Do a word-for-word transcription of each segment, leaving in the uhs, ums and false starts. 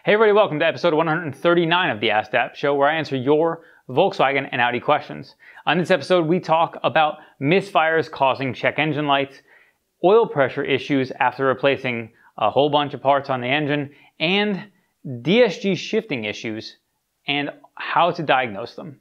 Hey everybody, welcome to episode one hundred thirty-nine of the Ask Dapp Show, where I answer your Volkswagen and Audi questions. On this episode, we talk about misfires causing check engine lights, oil pressure issues after replacing a whole bunch of parts on the engine, and D S G shifting issues and how to diagnose them.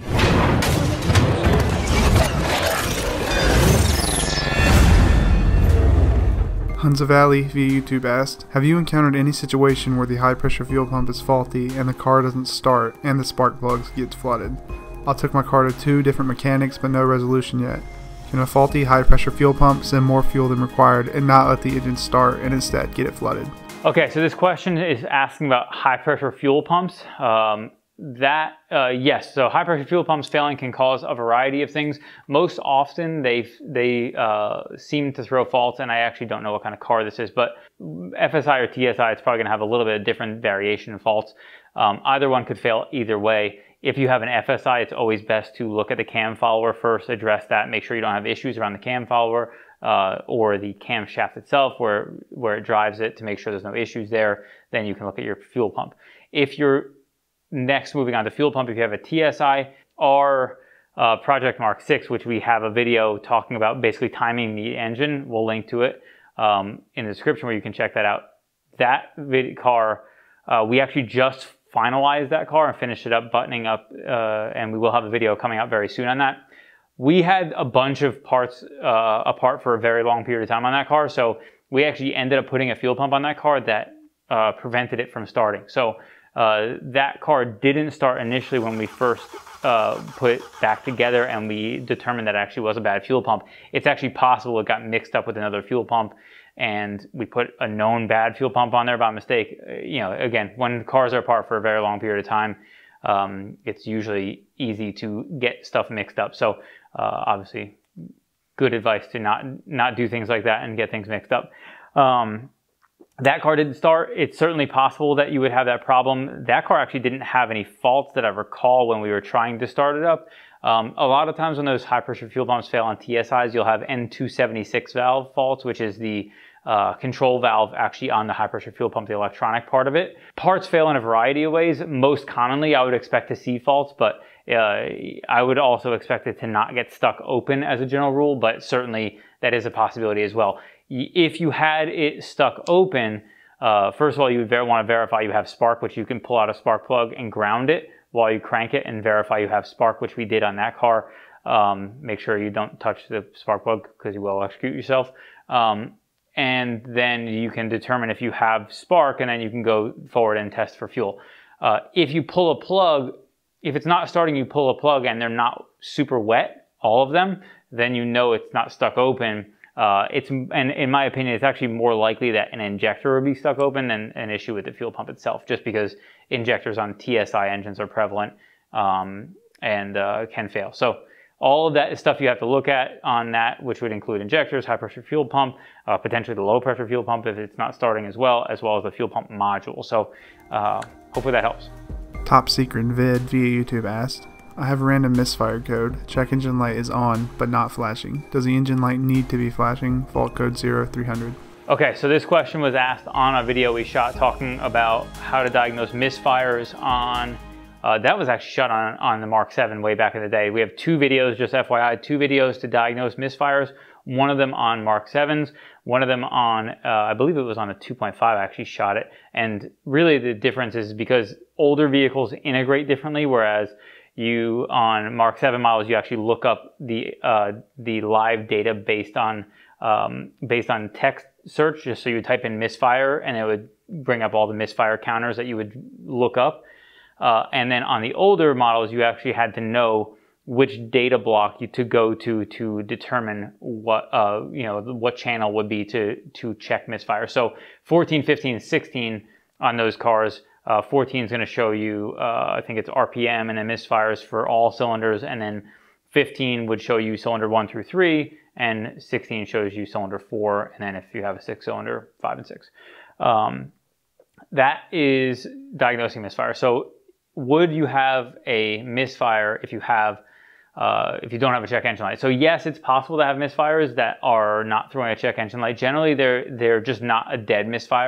Hunza Valley via YouTube asked, have you encountered any situation where the high pressure fuel pump is faulty and the car doesn't start and the spark plugs get flooded? I took my car to two different mechanics but no resolution yet. Can a faulty high pressure fuel pump send more fuel than required and not let the engine start and instead get it flooded? Okay, so this question is asking about high pressure fuel pumps. Um, that, uh, yes, so high pressure fuel pumps failing can cause a variety of things. Most often they they uh, seem to throw faults, and I actually don't know what kind of car this is, but F S I or T S I, it's probably gonna have a little bit of different variation in faults. Um, either one could fail either way. If you have an F S I, it's always best to look at the cam follower first, address that, make sure you don't have issues around the cam follower uh, or the camshaft itself where, where it drives it, to make sure there's no issues there. Then you can look at your fuel pump. If you're next moving on to fuel pump, if you have a T S I, our uh, Project Mark six, which we have a video talking about basically timing the engine, we'll link to it um, in the description where you can check that out. That vid car, uh, we actually just finalized that car and finished it up, buttoning up, uh, and we will have a video coming out very soon on that. We had a bunch of parts uh, apart for a very long period of time on that car, so we actually ended up putting a fuel pump on that car that uh, prevented it from starting. So uh, that car didn't start initially when we first uh, put it back together, and we determined that it actually was a bad fuel pump. It's actually possible it got mixed up with another fuel pump, and we put a known bad fuel pump on there by mistake. You know, again, when cars are apart for a very long period of time, um, it's usually easy to get stuff mixed up. So uh, obviously, good advice to not not do things like that and get things mixed up. Um, that car didn't start. It's certainly possible that you would have that problem. That car actually didn't have any faults that I recall when we were trying to start it up. Um, a lot of times when those high pressure fuel pumps fail on T S Is, you'll have N two seventy-six valve faults, which is the uh, control valve actually on the high pressure fuel pump, the electronic part of it. Parts fail in a variety of ways. Most commonly, I would expect to see faults, but uh, I would also expect it to not get stuck open as a general rule, but certainly that is a possibility as well. If you had it stuck open, uh, first of all, you would want to verify you have spark, which you can pull out a spark plug and ground it while you crank it and verify you have spark, which we did on that car. Um, make sure you don't touch the spark plug because you will electrocute yourself. Um, and then you can determine if you have spark, and then you can go forward and test for fuel. Uh, if you pull a plug, if it's not starting, you pull a plug and they're not super wet, all of them, then you know it's not stuck open. Uh, it's, and in my opinion, it's actually more likely that an injector would be stuck open than an issue with the fuel pump itself, just because injectors on T S I engines are prevalent um, and uh, can fail. So all of that is stuff you have to look at on that, which would include injectors, high pressure fuel pump, uh, potentially the low pressure fuel pump if it's not starting as well, as well as the fuel pump module. So uh, hopefully that helps. Top Secret Vid via YouTube asked, I have a random misfire code. Check engine light is on, but not flashing. Does the engine light need to be flashing? Fault code zero three hundred. Okay, so this question was asked on a video we shot talking about how to diagnose misfires on, uh, that was actually shot on, on the Mark seven way back in the day. We have two videos, just F Y I, two videos to diagnose misfires. One of them on Mark sevens, one of them on, uh, I believe it was on a two point five, I actually shot it. And really the difference is because older vehicles integrate differently, whereas you, on Mark seven models, you actually look up the uh, the live data based on um, based on text search. Just so you would type in misfire, and it would bring up all the misfire counters that you would look up. Uh, and then on the older models, you actually had to know which data block you to go to to determine what uh, you know what channel would be to to check misfire. So fourteen, fifteen, sixteen on those cars. Uh, fourteen is going to show you, uh, I think it's R P M and then misfires for all cylinders, and then fifteen would show you cylinder one through three, and sixteen shows you cylinder four, and then if you have a six cylinder, five and six. Um, that is diagnosing misfire. So would you have a misfire if you have, uh, if you don't have a check engine light? So yes, it's possible to have misfires that are not throwing a check engine light. Generally, they're, they're just not a dead misfire.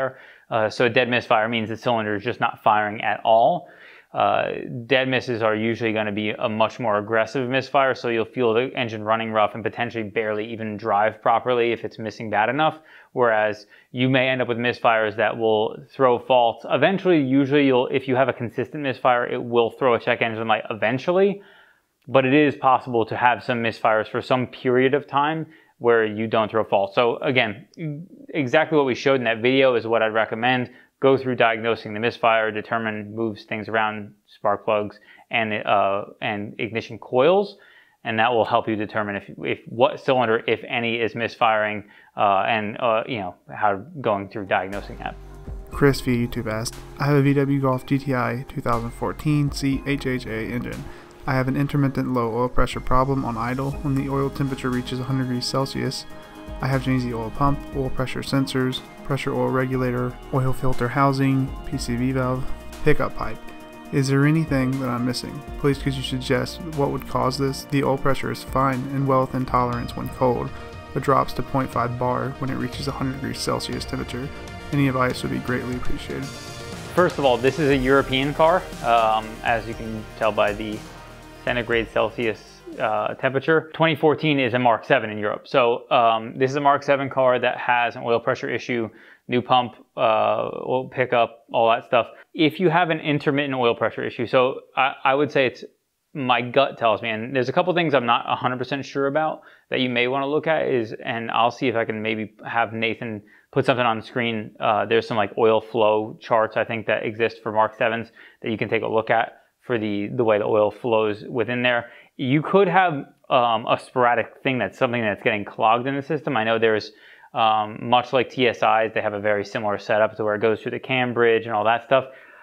Uh, so a dead misfire means the cylinder is just not firing at all. Uh, dead misses are usually going to be a much more aggressive misfire, so you'll feel the engine running rough and potentially barely even drive properly if it's missing bad enough. Whereas you may end up with misfires that will throw faults. Eventually, usually you'll, if you have a consistent misfire, it will throw a check engine light eventually. But it is possible to have some misfires for some period of time where you don't throw faults. So again, exactly what we showed in that video is what I'd recommend. Go through diagnosing the misfire, determine moves things around spark plugs and uh, and ignition coils, and that will help you determine if if what cylinder, if any, is misfiring, uh, and uh, you know how going through diagnosing that. Chris via YouTube asked, I have a V W Golf G T I twenty fourteen C H H A engine. I have an intermittent low oil pressure problem on idle when the oil temperature reaches one hundred degrees Celsius. I have Genesi oil pump, oil pressure sensors, pressure oil regulator, oil filter housing, P C V valve, pickup pipe. Is there anything that I'm missing? Please could you suggest what would cause this? The oil pressure is fine and well within tolerance when cold, but drops to zero point five bar when it reaches one hundred degrees Celsius temperature. Any advice would be greatly appreciated. First of all, this is a European car, um, as you can tell by the centigrade Celsius uh, temperature. twenty fourteen is a Mark seven in Europe. So um, this is a Mark seven car that has an oil pressure issue, new pump, uh, oil pickup, all that stuff. If you have an intermittent oil pressure issue, so I, I would say it's, my gut tells me, and there's a couple things I'm not one hundred percent sure about that you may want to look at is, and I'll see if I can maybe have Nathan put something on the screen. Uh, there's some like oil flow charts I think that exist for Mark sevens that you can take a look at for the, the way the oil flows within there. You could have um, a sporadic thing that's something that's getting clogged in the system. I know there's, um, much like T S Is, they have a very similar setup to where it goes through the cam bridge and all that stuff.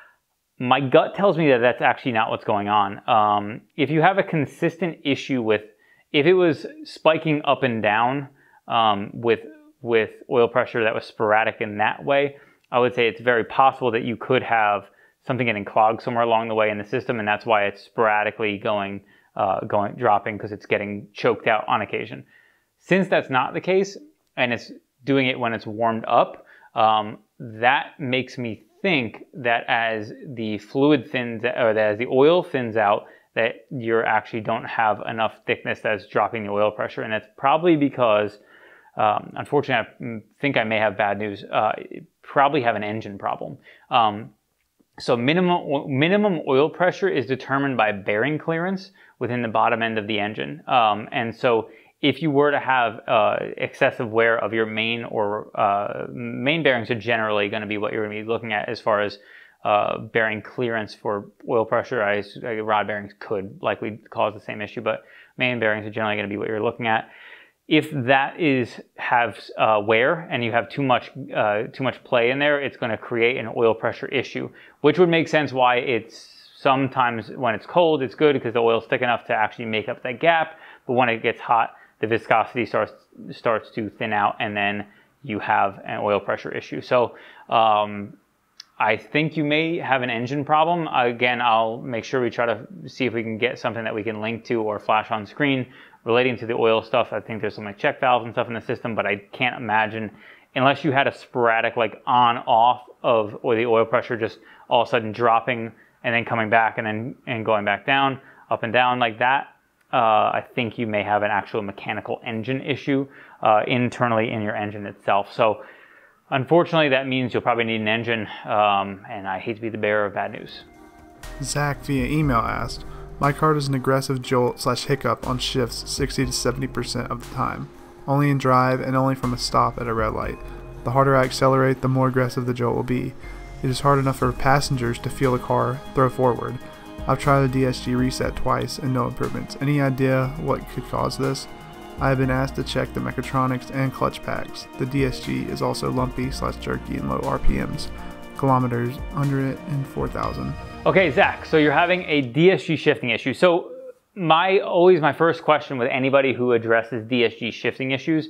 My gut tells me that that's actually not what's going on. Um, if you have a consistent issue with, if it was spiking up and down um, with, with oil pressure that was sporadic in that way, I would say it's very possible that you could have something getting clogged somewhere along the way in the system, and that's why it's sporadically going, uh, going, dropping because it's getting choked out on occasion. Since that's not the case, and it's doing it when it's warmed up, um, that makes me think that as the fluid thins, or that as the oil thins out, that you actually don't have enough thickness that's dropping the oil pressure, and that's probably because, um, unfortunately, I think I may have bad news. Uh, probably have an engine problem. Um, So minimum, minimum oil pressure is determined by bearing clearance within the bottom end of the engine. Um, and so if you were to have uh, excessive wear of your main or uh, main bearings are generally going to be what you're going to be looking at as far as uh, bearing clearance for oil pressure. I, I, rod bearings could likely cause the same issue, but main bearings are generally going to be what you're looking at. If that is have uh, wear and you have too much uh, too much play in there, it's going to create an oil pressure issue, which would make sense why it's sometimes when it's cold, it's good because the oil's thick enough to actually make up that gap. But when it gets hot, the viscosity starts starts to thin out, and then you have an oil pressure issue. So um, I think you may have an engine problem. Again, I'll make sure we try to see if we can get something that we can link to or flash on screen relating to the oil stuff. I think there's some like check valves and stuff in the system, but I can't imagine, unless you had a sporadic like on off of or the oil pressure just all of a sudden dropping and then coming back and then and going back down, up and down like that. Uh, I think you may have an actual mechanical engine issue uh, internally in your engine itself. So unfortunately, that means you'll probably need an engine, um, and I hate to be the bearer of bad news. Zach via email asked, my car does an aggressive jolt slash hiccup on shifts sixty to seventy percent of the time, only in drive and only from a stop at a red light. The harder I accelerate, the more aggressive the jolt will be. It is hard enough for passengers to feel the car throw forward. I've tried the D S G reset twice and no improvements. Any idea what could cause this? I have been asked to check the mechatronics and clutch packs. The D S G is also lumpy slash jerky and low R P Ms. Kilometers under it in four thousand. Okay, Zach, so you're having a D S G shifting issue. So my always my first question with anybody who addresses D S G shifting issues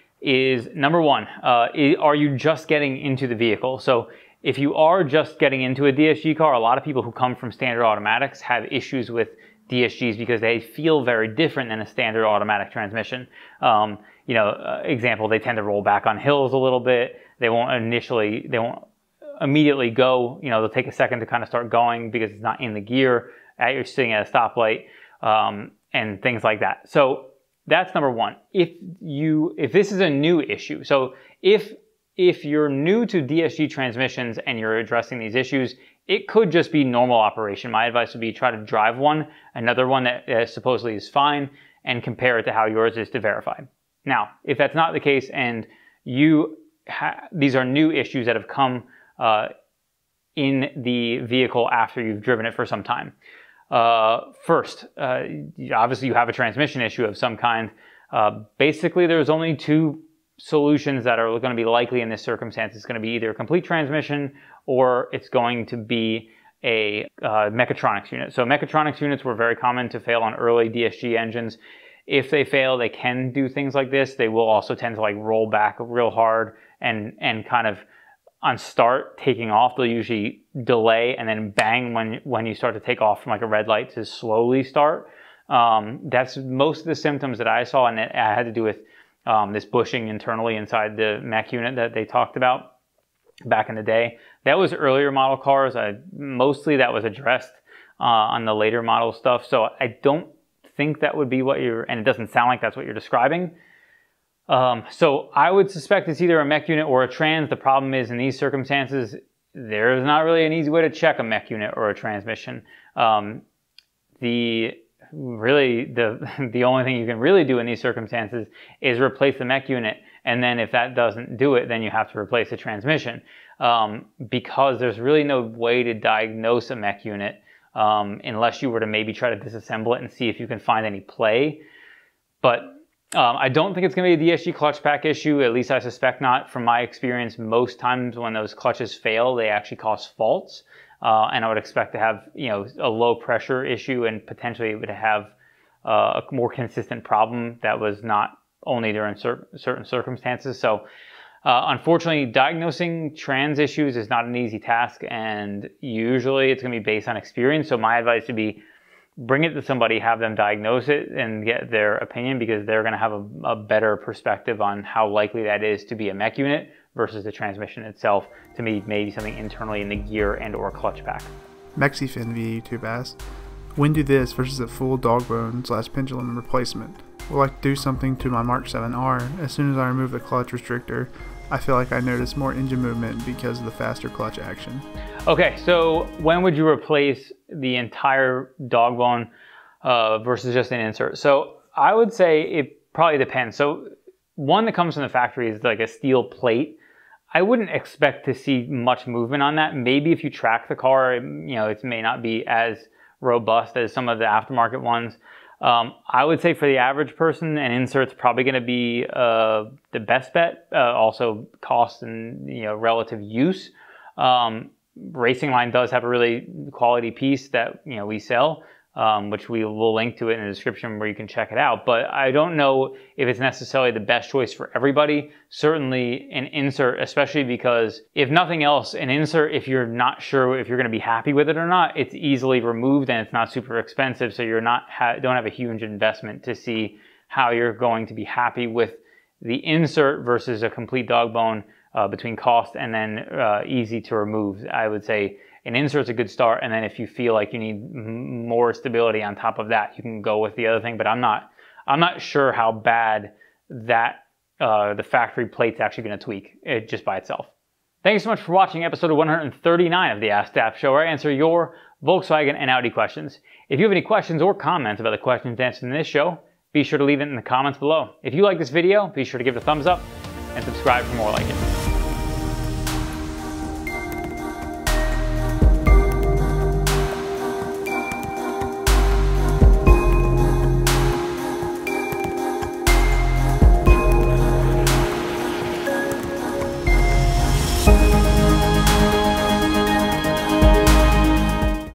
is, number one, uh, are you just getting into the vehicle? So if you are just getting into a D S G car, a lot of people who come from standard automatics have issues with D S Gs because they feel very different than a standard automatic transmission. Um, you know, uh, example, they tend to roll back on hills a little bit. They won't initially, they won't immediately go. You know, they'll take a second to kind of start going because it's not in the gear, at, you're sitting at a stoplight, um, and things like that. So that's number one. If you, if this is a new issue, so if, if you're new to D S G transmissions and you're addressing these issues, it could just be normal operation. My advice would be try to drive one, another one that uh, supposedly is fine, and compare it to how yours is to verify. Now, if that's not the case and you ha these are new issues that have come uh, in the vehicle after you've driven it for some time. Uh, first, uh, obviously you have a transmission issue of some kind. Uh, basically, there's only two solutions that are going to be likely in this circumstance. It's going to be either a complete transmission or it's going to be a uh, mechatronics unit. So mechatronics units were very common to fail on early D S G engines. If they fail, they can do things like this. They will also tend to like roll back real hard and and kind of on start taking off, they'll usually delay and then bang when when you start to take off from like a red light to slowly start. Um, that's most of the symptoms that I saw, and it had to do with um, this bushing internally inside the mech unit that they talked about back in the day. That was earlier model cars. I, mostly that was addressed uh, on the later model stuff. So I don't think that would be what you're, and it doesn't sound like that's what you're describing. Um, so I would suspect it's either a mech unit or a trans. The problem is in these circumstances, there's not really an easy way to check a mech unit or a transmission. Um, the really the the only thing you can really do in these circumstances is replace the mech unit, and then if that doesn't do it, then you have to replace the transmission, um, because there's really no way to diagnose a mech unit um, unless you were to maybe try to disassemble it and see if you can find any play. But Um, I don't think it's going to be a D S G clutch pack issue, at least I suspect not. From my experience, most times when those clutches fail, they actually cause faults. Uh, and I would expect to have, you know, a low pressure issue, and potentially it would have uh, a more consistent problem that was not only during cer certain circumstances. So uh, unfortunately, diagnosing trans issues is not an easy task, and usually it's going to be based on experience. So my advice would be, bring it to somebody, have them diagnose it and get their opinion, because they're going to have a, a better perspective on how likely that is to be a mech unit versus the transmission itself. To me, maybe something internally in the gear and or clutch pack. Mexifin via YouTube asked, when do this versus a full dog bone slash pendulum replacement? Will I do something to my Mark seven R? As soon as I remove the clutch restrictor, I feel like I notice more engine movement because of the faster clutch action. Okay, so when would you replace the entire dog bone uh, versus just an insert? So I would say it probably depends. So one that comes from the factory is like a steel plate. I wouldn't expect to see much movement on that. Maybe if you track the car, you know, it may not be as robust as some of the aftermarket ones. Um, I would say for the average person, an insert's probably going to be uh, the best bet. Uh, also, cost and you know relative use. Um, Racing Line does have a really quality piece that you know we sell, um, which we will link to it in the description where you can check it out. But I don't know if it's necessarily the best choice for everybody. Certainly an insert, especially because if nothing else, an insert, if you're not sure if you're going to be happy with it or not, it's easily removed and it's not super expensive. So you're not ha don't have a huge investment to see how you're going to be happy with the insert versus a complete dog bone. Uh, between cost and then uh, easy to remove. I would say an insert's a good start, and then if you feel like you need m more stability on top of that, you can go with the other thing. But I'm not, I'm not sure how bad that uh, the factory plate's actually going to tweak it just by itself. Thank you so much for watching episode one hundred thirty-nine of the Ask Daps Show, where I answer your Volkswagen and Audi questions. If you have any questions or comments about the questions answered in this show, be sure to leave it in the comments below. If you like this video, be sure to give it a thumbs up and subscribe for more like it.